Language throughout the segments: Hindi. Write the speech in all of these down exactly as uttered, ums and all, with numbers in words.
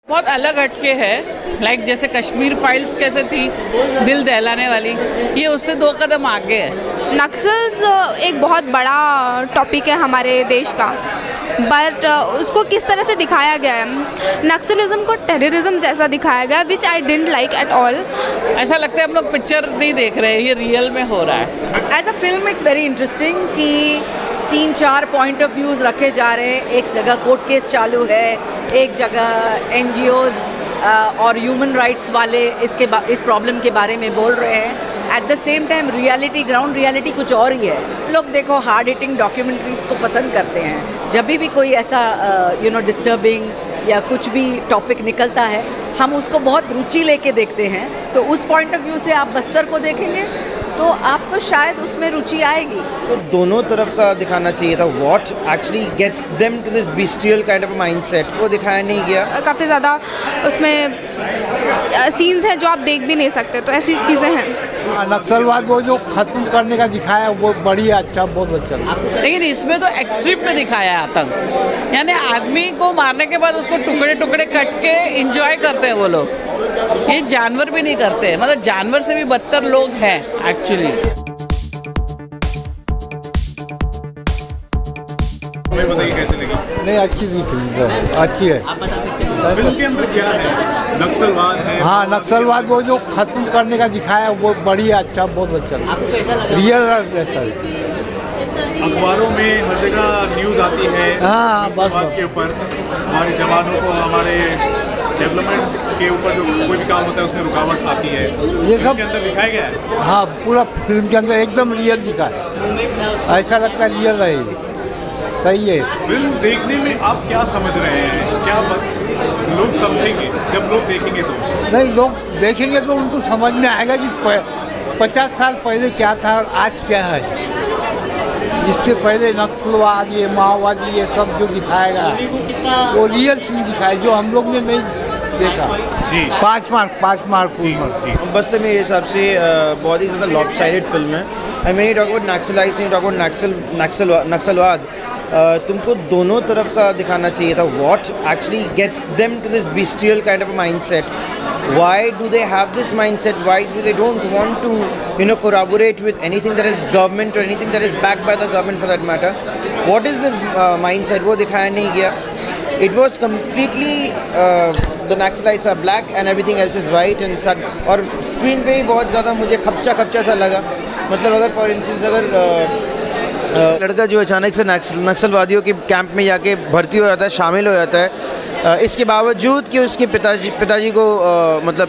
बहुत अलग हटके है, लाइक जैसे कश्मीर फाइल्स कैसे थी दिल दहलाने वाली, ये उससे दो कदम आगे है। नक्सल्स एक बहुत बड़ा टॉपिक है हमारे देश का, बट उसको किस तरह से दिखाया गया है, नक्सलिज्म को टेररिज्म जैसा दिखाया गया, which I didn't like at all. ऐसा लगता है हम लोग पिक्चर नहीं देख रहे हैं, ये रियल में हो रहा है। As a film it's very interesting कि तीन चार पॉइंट ऑफ व्यूज़ रखे जा रहे हैं। एक जगह कोर्ट केस चालू है, एक जगह एनजीओज़ और ह्यूमन राइट्स वाले इसके इस प्रॉब्लम के बारे में बोल रहे हैं। At the same time reality, ground reality कुछ और ही है। लोग देखो हार्ड हिटिंग डॉक्यूमेंट्रीज को पसंद करते हैं। जब भी, भी कोई ऐसा यू नो डिस्टर्बिंग या कुछ भी टॉपिक निकलता है, हम उसको बहुत रुचि लेके देखते हैं। तो उस पॉइंट ऑफ व्यू से आप बस्तर को देखेंगे तो आपको शायद उसमें रुचि आएगी। तो दोनों तरफ का दिखाना चाहिए था। What actually gets them to this bestial kind of mindset, वो दिखाया नहीं गया। काफ़ी ज़्यादा उसमें सीन्स हैं जो आप देख भी नहीं सकते, तो ऐसी चीज़ें हैं। नक्सलवाद वो जो खत्म करने का दिखाया वो बढ़िया, अच्छा, बहुत अच्छा। लेकिन इसमें तो एक्सट्रीम में दिखाया है आतंक, यानी आदमी को मारने के बाद उसको टुकड़े टुकड़े कट के एंजॉय करते हैं वो लोग। ये जानवर भी नहीं करते हैं, मतलब जानवर से भी बदतर लोग हैं एक्चुअली। हमें बताइए कैसे लगी? नहीं, अच्छी थी फिल्म, अच्छी है। आप बता सकते हैं फिल्म के अंदर क्या है? नक्सलवाद है? हाँ, नक्सलवाद वो जो खत्म करने का दिखाया वो बढ़िया, अच्छा, बहुत अच्छा। आपको कैसा लगा? रियल ऐसा अखबारों में हर जगह न्यूज़ आती है हाँ, नक्सलवाद के ऊपर, हमारे जवानों को, हमारे डेवलपमेंट के ऊपर जो कोई भी काम होता है उसमें रुकावट आती है। ये सब के अंदर दिखाया गया है। हाँ, पूरा फिल्म के अंदर एकदम रियल दिखा है, ऐसा लगता है रियल है। सही है। फिल्म देखने में आप क्या समझ रहे हैं, क्या लोग समझेंगे जब लोग देखेंगे? तो नहीं, लोग देखेंगे तो उनको समझ में आएगा कि पचास साल पहले क्या था और आज क्या है। इसके पहले नक्सलवाद, ये माओवादी, ये सब जो दिखाएगा वो रियल सीन दिखाए जो हम लोग ने नहीं देखा। जी, पाँच मार्क पाँच मार्क फुल मार्क। बस तो मेरे हिसाब से बहुत ही ज़्यादा लॉपसाइडेड फिल्म है। I mean talk about Naxalites, talk about Naxal Naxal नक्सलवाद। तुमको दोनों तरफ का दिखाना चाहिए था। What actually gets them to this bestial kind of mindset, why do they have this mindset, why do they don't want to you know corroborate with anything that is government or anything that is backed by the government for that matter? What is the uh, mindset? वो दिखाया नहीं गया। It was completely uh, the Naxalites are black and everything else is white and sun, और स्क्रीन पे ही बहुत ज़्यादा मुझे खपचा खपचा सा लगा। मतलब अगर फॉर इंस्टेंस अगर uh, uh, लड़का जो अचानक से नक्सलवादियों के कैंप में जाके भर्ती हो जाता है, शामिल हो जाता है, इसके बावजूद कि उसके पिताजी पिताजी को आ, मतलब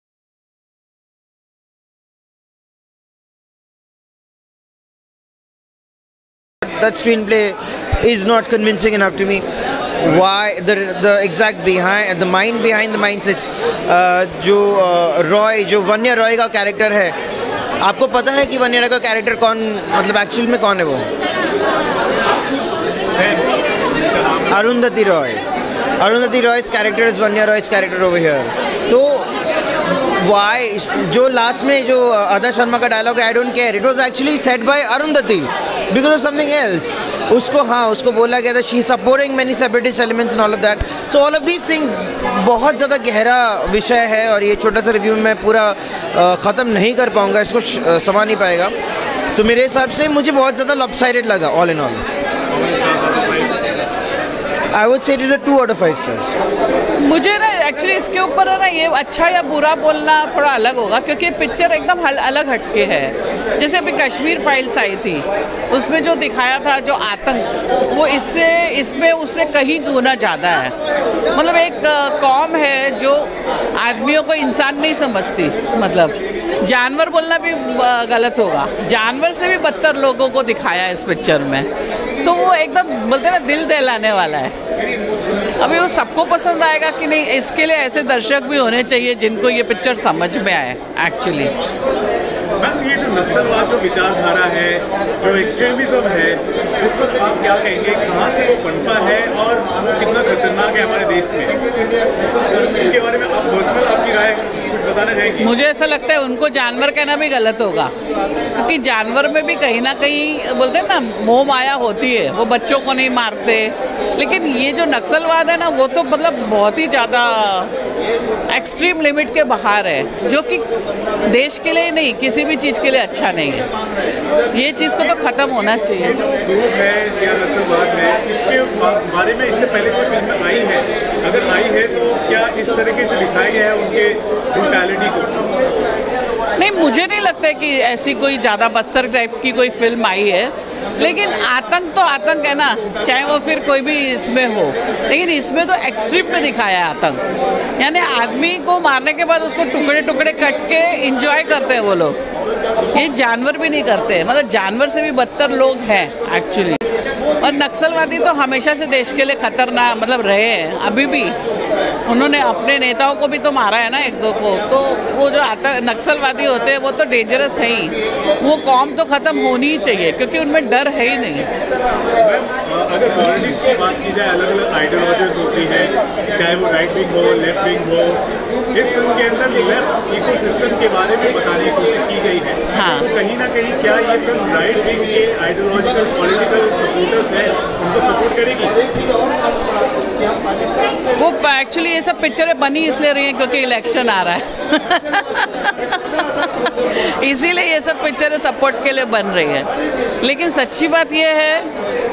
that screenplay is not convincing enough to me. Why the the exact behind the mind behind the mindsets, जो रॉय जो वन्य रॉय का कैरेक्टर है, आपको पता है कि वन्य रॉय का कैरेक्टर कौन, मतलब एक्चुअल में कौन है वो? Arundhati Roy. Arundhati Roy's character is Vanya Roy's character over here. तो why जो लास्ट में जो आदा शर्मा का डायलॉग है, I don't care, it was actually said by Arundhati because of something else. उसको हाँ उसको बोला गया था she supporting many separatist elements and all of that. So all of these things बहुत ज़्यादा गहरा विषय है और ये छोटा सा रिव्यू में पूरा ख़त्म नहीं कर पाऊँगा, इसको समा नहीं पाएगा। तो मेरे हिसाब से मुझे बहुत ज़्यादा लॉपसाइडेड लगा all in all. I would say it is a two out of five stars. मुझे ना एक्चुअली इसके ऊपर है ना ये अच्छा या बुरा बोलना थोड़ा अलग होगा, क्योंकि पिक्चर एकदम अलग हटके है। जैसे अभी कश्मीर फाइल्स आई थी, उसमें जो दिखाया था जो आतंक, वो इससे इसमें उससे कहीं गुना ज़्यादा है। मतलब एक कौम है जो आदमियों को इंसान नहीं समझती, मतलब जानवर बोलना भी गलत होगा, जानवर से भी बदतर लोगों को दिखाया है इस पिक्चर में। तो वो एकदम बोलते हैं ना दिल दहलाने वाला है। अभी वो सबको पसंद आएगा कि नहीं, इसके लिए ऐसे दर्शक भी होने चाहिए जिनको ये पिक्चर समझ में आए एक्चुअली। मैम, ये जो नक्सलवाद जो विचारधारा है, जो एक्सट्रीमिज्म है, उस पर आप क्या कहेंगे? कहाँ से वो बनता है और वो कितना खतरनाक है हमारे देश में? इसके बारे में आप पर्सनल आपकी राय कुछ बताना चाहेंगे? मुझे ऐसा लगता है उनको जानवर कहना भी गलत होगा, क्योंकि जानवर में भी कहीं ना कहीं बोलते हैं ना मोह माया होती है। वो बच्चों को नहीं मारते, लेकिन ये जो नक्सलवाद है ना, वो तो मतलब बहुत ही ज़्यादा एक्सट्रीम लिमिट के बाहर है, जो कि देश के लिए नहीं, किसी भी चीज़ के लिए अच्छा नहीं है। ये चीज़ को तो ख़त्म होना चाहिए। ग्रुप है या नक्सलवाद है, इसके बारे में इससे पहले कोई फिल्म आई है? अगर आई है तो क्या इस तरीके से दिखाया गया है उनके ब्रूटैलिटी को? नहीं, मुझे नहीं लगता है कि ऐसी कोई ज़्यादा बस्तर टाइप की कोई फिल्म आई है, लेकिन आतंक तो आतंक है ना, चाहे वो फिर कोई भी इसमें हो। लेकिन इसमें तो एक्सट्रीम में दिखाया है आतंक, यानी आदमी को मारने के बाद उसको टुकड़े टुकड़े कट के इंजॉय करते हैं वो लोग। ये जानवर भी नहीं करते, मतलब जानवर से भी बदतर लोग हैं एक्चुअली। और नक्सलवादी तो हमेशा से देश के लिए खतरनाक मतलब रहे हैं, अभी भी उन्होंने अपने नेताओं को भी तो मारा है ना, एक दो को। तो वो जो आता नक्सलवादी होते हैं वो तो डेंजरस है ही, वो कौम तो ख़त्म होनी ही चाहिए, क्योंकि उनमें डर है ही नहीं। अगर पॉलिटिक्स की बात की जाए, अलग अलग आइडियोलॉजीज होती हैं, चाहे वो राइट विंग हो, लेफ्ट विंग हो, इस फिल्म के अंदर लेफ्ट इकोसिस्टम के बारे में बताने की कोशिश की गई है। हाँ। तो कहीं ना कहीं क्या ये फिल्म राइट विंग के आइडियोलॉजिकल पॉलिटिकल सपोर्टर्स हैं, उनको सपोर्ट करेगी? वो एक्चुअली ये सब पिक्चरें बनी इसलिए रही हैं क्योंकि इलेक्शन आ रहा है इसीलिए ये सब पिक्चरें सपोर्ट के लिए बन रही है। लेकिन सच्ची बात ये है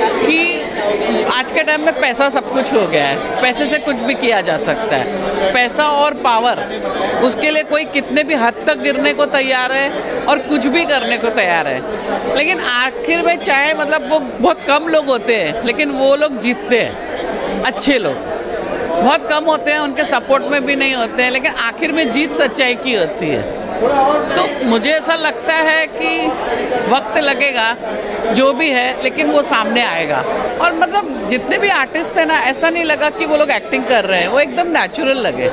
कि आज के टाइम में पैसा सब कुछ हो गया है, पैसे से कुछ भी किया जा सकता है। पैसा और पावर, उसके लिए कोई कितने भी हद तक गिरने को तैयार है और कुछ भी करने को तैयार है। लेकिन आखिर में चाहे मतलब वो बहुत कम लोग होते हैं, लेकिन वो लोग जीतते हैं। अच्छे लोग बहुत कम होते हैं, उनके सपोर्ट में भी नहीं होते हैं, लेकिन आखिर में जीत सच्चाई की होती है। तो मुझे ऐसा लगता है कि वक्त लगेगा जो भी है, लेकिन वो सामने आएगा। और मतलब जितने भी आर्टिस्ट हैं ना, ऐसा नहीं लगा कि वो लोग एक्टिंग कर रहे हैं, वो एकदम नेचुरल लगे।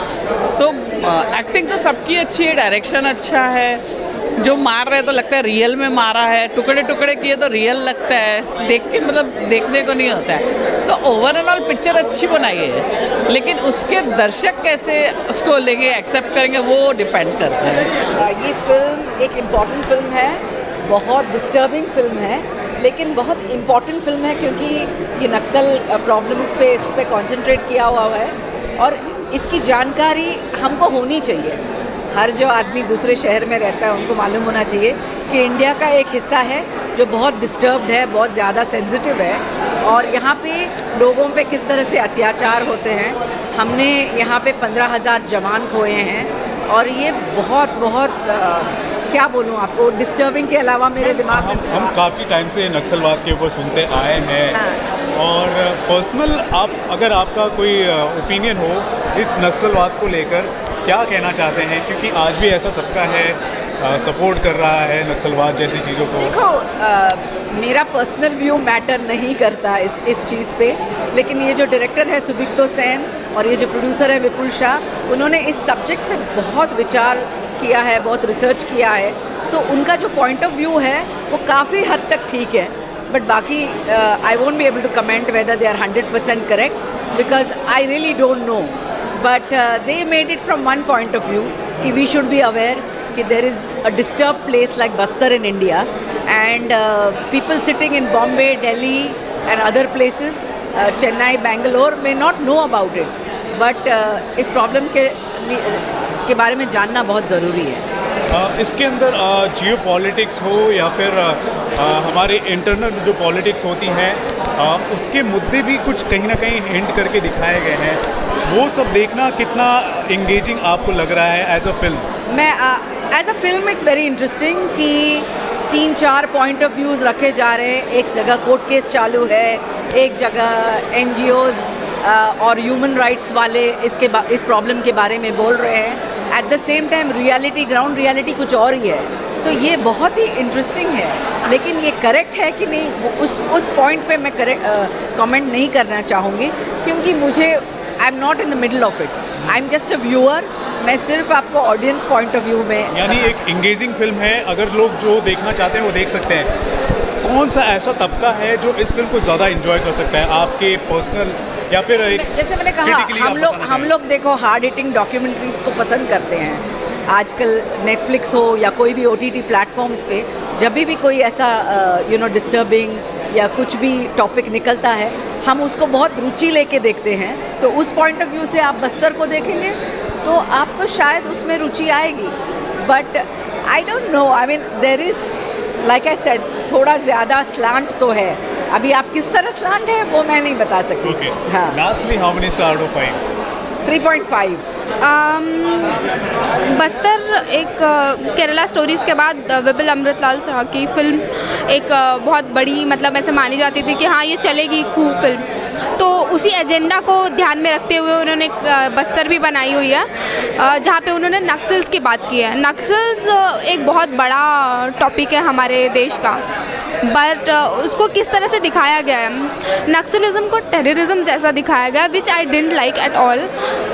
तो एक्टिंग तो सबकी अच्छी है, डायरेक्शन अच्छा है, जो मार रहे तो लगता है रियल में मारा है, टुकड़े टुकड़े किए तो रियल लगता है, देख के मतलब देखने को नहीं होता है। तो ओवरऑल पिक्चर अच्छी बनाई है, लेकिन उसके दर्शक कैसे उसको लेंगे, एक्सेप्ट करेंगे, वो डिपेंड करता है। ये फिल्म एक इम्पॉर्टेंट फिल्म है, बहुत डिस्टर्बिंग फिल्म है, लेकिन बहुत इम्पॉर्टेंट फिल्म है क्योंकि ये नक्सल प्रॉब्लम्स पे इस पे कॉन्सेंट्रेट किया हुआ है और इसकी जानकारी हमको होनी चाहिए। हर जो आदमी दूसरे शहर में रहता है उनको मालूम होना चाहिए कि इंडिया का एक हिस्सा है जो बहुत डिस्टर्ब्ड है, बहुत ज़्यादा सेंसिटिव है, और यहाँ पे लोगों पे किस तरह से अत्याचार होते हैं। हमने यहाँ पे पंद्रह हज़ार जवान खोए हैं और ये बहुत बहुत आ, क्या बोलूँ आपको, डिस्टर्बिंग के अलावा मेरे दिमाग में हम, हम काफ़ी टाइम से नक्सलवाद के ऊपर सुनते आए हैं। हाँ। और पर्सनल आप अगर आपका कोई ओपिनियन हो इस नक्सलवाद को लेकर, क्या कहना चाहते हैं? क्योंकि आज भी ऐसा तबका है आ, सपोर्ट कर रहा है नक्सलवाद जैसी चीज़ों को। देखो, आ, मेरा पर्सनल व्यू मैटर नहीं करता इस इस चीज़ पे, लेकिन ये जो डायरेक्टर है सुदीप्तो सेन और ये जो प्रोड्यूसर है विपुल शाह, उन्होंने इस सब्जेक्ट पे बहुत विचार किया है, बहुत रिसर्च किया है, तो उनका जो पॉइंट ऑफ व्यू है वो काफ़ी हद तक ठीक है। बट बाकी I won't be able to comment whether they are hundred percent correct, because I really don't know. But uh, they made it from one point of view कि we should be aware कि there is a disturbed place like Bastar in India, and uh, people sitting in Bombay, Delhi and other places, uh, Chennai, Bangalore may not know about it, but uh, इस problem के के बारे में जानना बहुत ज़रूरी है। आ, इसके अंदर जियो पॉलिटिक्स हो या फिर आ, आ, हमारे इंटरनल जो पॉलिटिक्स होती हैं, आ, उसके मुद्दे भी कुछ कहीं ना कहीं हिंट करके दिखाए गए हैं। वो सब देखना कितना इंगेजिंग आपको लग रहा है एज अ फिल्म? मैं as a film it's very interesting कि तीन चार पॉइंट ऑफ व्यूज़ रखे जा रहे हैं। एक जगह कोर्ट केस चालू है, एक जगह एन जी ओज़ और ह्यूमन राइट्स वाले इसके इस प्रॉब्लम के बारे में बोल रहे हैं। At the same time reality, ground reality कुछ और ही है। तो ये बहुत ही इंटरेस्टिंग है, लेकिन ये करेक्ट है कि नहीं, उस उस पॉइंट पे मैं करेक्ट कमेंट नहीं करना चाहूँगी, क्योंकि मुझे I am not in the middle of it, I am just a viewer. मैं सिर्फ आपको ऑडियंस पॉइंट ऑफ व्यू में, यानी एक इंगेजिंग फिल्म है, अगर लोग जो देखना चाहते हैं वो देख सकते हैं। कौन सा ऐसा तबका है जो इस फिल्म को ज़्यादा इंजॉय कर सकता है, आपके पर्सनल या फिर एक, जैसे मैंने कहा, हम लोग हम लोग देखो हार्ड हिटिंग डॉक्यूमेंट्रीज को पसंद करते हैं। आजकल नेटफ्लिक्स हो या कोई भी ओ टी टी प्लेटफॉर्म्स पे जब भी भी कोई ऐसा यू नो डिस्टर्बिंग या कुछ भी टॉपिक निकलता है, हम उसको बहुत रुचि लेके देखते हैं, तो उस पॉइंट ऑफ व्यू से आप बस्तर को देखेंगे तो आपको शायद उसमें रुचि आएगी. But I don't know, I mean there is like I said थोड़ा ज़्यादा स्लांट तो है. अभी आप किस तरह स्लांट है वो मैं नहीं बता सकती. Okay. हाँ. Lastly, how many star out of five? Three point five. Bastar एक अ, केरला स्टोरीज़ के बाद अ, विपिन अमृतलाल शाह की फ़िल्म एक अ, बहुत बड़ी मतलब ऐसे मानी जाती थी कि हाँ ये चलेगी खूब फिल्म, तो उसी एजेंडा को ध्यान में रखते हुए उन्होंने अ, बस्तर भी बनाई हुई है, अ, जहाँ पे उन्होंने नक्सल्स की बात की है. नक्सल्स अ, एक बहुत बड़ा टॉपिक है हमारे देश का, बट उसको किस तरह से दिखाया गया है, नक्सलिज्म को टेररिज्म जैसा दिखाया गया, which I didn't like at all.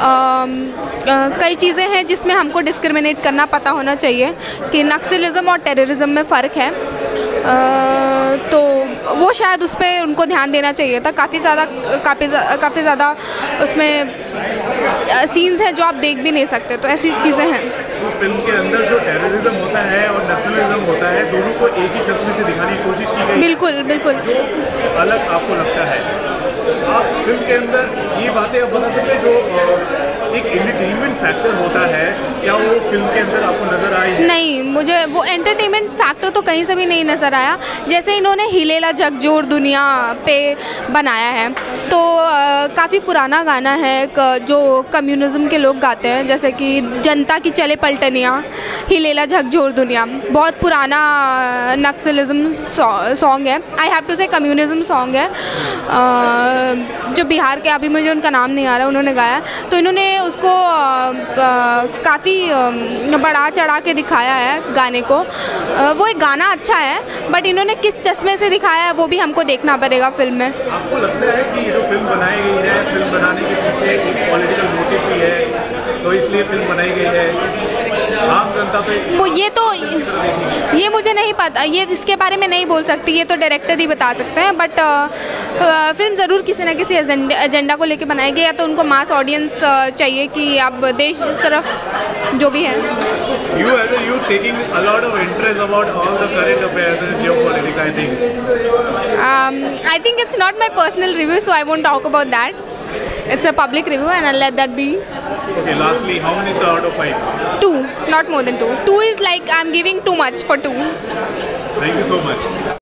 कई चीज़ें हैं जिसमें हमको डिस्क्रिमिनेट करना पता होना चाहिए कि नक्सलिज्म और टेररिज्म में फ़र्क है. uh, तो वो शायद उस पर उनको ध्यान देना चाहिए था. काफ़ी ज़्यादा काफ़ी काफ़ी ज़्यादा उसमें सीन्स हैं जो आप देख भी नहीं सकते, तो ऐसी चीज़ें हैं. तो फिल्म के अंदर जो टेररिज्म होता है और नक्सलिज्म होता है, दोनों को एक ही चश्मे से दिखाने की कोशिश की गई. बिल्कुल बिल्कुल. जो अलग आपको लगता है, आप फिल्म के अंदर ये बातें आप बता सकते हैं जो एक एंटरटेनमेंट फैक्टर होता है, क्या वो फिल्म के अंदर आपको नज़र आई? नहीं, मुझे वो एंटरटेनमेंट फैक्टर तो कहीं से भी नहीं नज़र आया. जैसे इन्होंने हिलेला झकझोर दुनिया पे बनाया है, तो काफ़ी पुराना गाना है जो कम्युनिज्म के लोग गाते हैं, जैसे कि जनता की चले पलटनियाँ, हिलेला झकझोर दुनिया, बहुत पुराना नक्सलिज्म सॉन्ग है. I have to say communism song है, जो बिहार के, अभी मुझे उनका नाम नहीं आ रहा, उन्होंने गाया. तो इन्होंने उसको काफ़ी बढ़ा चढ़ा के दिखाया है गाने को. वो एक गाना अच्छा है, बट इन्होंने किस चश्मे से दिखाया है वो भी हमको देखना पड़ेगा फिल्म में. आपको लगता है कि ये जो फिल्म बनाई गई है, फिल्म बनाने के पीछे एक पॉलिटिकल मोटिव भी है, तो इसलिए फिल्म बनाई गई है, आम जनता पे वो ये तो ये मुझे नहीं पता, ये इसके बारे में नहीं बोल सकती, ये तो डायरेक्टर ही बता सकते हैं. बट फिल्म ज़रूर किसी न किसी एजेंडा एजेंडा को लेके बनाई गई, या तो उनको मास ऑडियंस चाहिए कि अब देश जिस तरफ जो भी है. You as a youth taking a lot of interest about all the current affairs and geopolitics, I think. Um, I think it's not my personal review, so I won't talk about that. It's a public review, and I'll let that be. Okay, lastly, how many star out of five? Two, not more than two. Two is like I'm giving too much for two. Thank you so much.